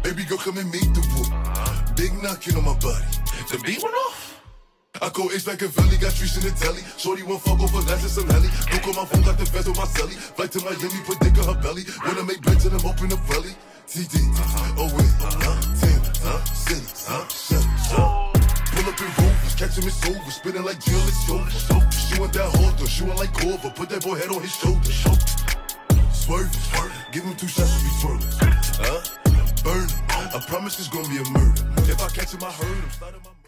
Baby girl, come and meet the whoop. Big knocking on my body. The beat went off. I go H like a valley, got streets in the telly. Shorty won't fuck off for less than some heli. Don't call my phone, got the feds on my celly. Flight to Miami, put dick on her belly. Wanna make beds and I'm open the belly. TD, oh wait, 10, city, shut. Pull up in Rovers, catch him in sober, spinning like Jill, it's over. Shooting that holder, shooting like Corver, put that boy head on his shoulder. Swerving, give him 2 shots to be twirling. Burn him, I promise it's gonna be a murder. If I catch him, I hurt him.